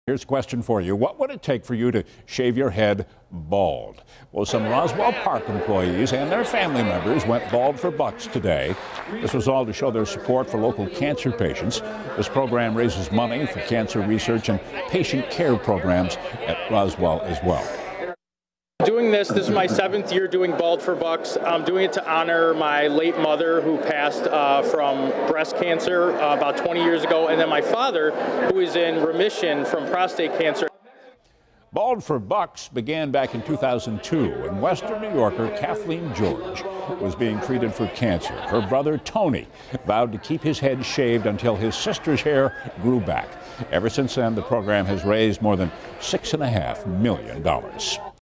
Here's a question for you. What would it take for you to shave your head bald? Well, some Roswell Park employees and their family members went bald for bucks today. This was all to show their support for local cancer patients. This program raises money for cancer research and patient care programs at Roswell as well. Doing this is my 7th year doing Bald for Bucks. I'm doing it to honor my late mother who passed from breast cancer about 20 years ago, and then my father who is in remission from prostate cancer. Bald for Bucks began back in 2002 when Western New Yorker Kathleen George was being treated for cancer. Her brother Tony vowed to keep his head shaved until his sister's hair grew back. Ever since then, the program has raised more than $6.5 million.